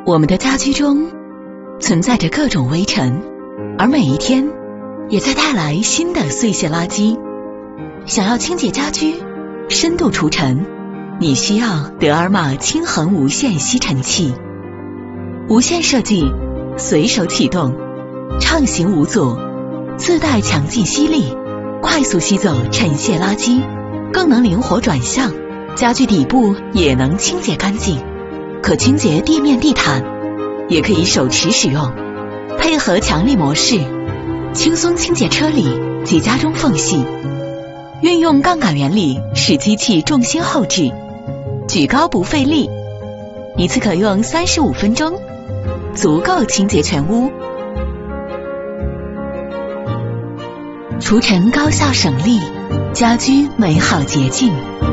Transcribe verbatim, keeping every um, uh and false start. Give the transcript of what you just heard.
我们的家居中存在着各种微尘，而每一天也在带来新的碎屑垃圾。想要清洁家居，深度除尘，你需要德尔玛轻恒无线吸尘器。无线设计，随手启动，畅行无阻，自带强劲吸力，快速吸走尘屑垃圾，更能灵活转向，家具底部也能清洁干净，可清洁地面地毯，也可以手持使用，配合强力模式，轻松清洁车里及家中缝隙。运用杠杆原理，使机器重心后置，举高不费力，一次可用三十五分钟，足够清洁全屋。除尘高效省力，家居美好洁净。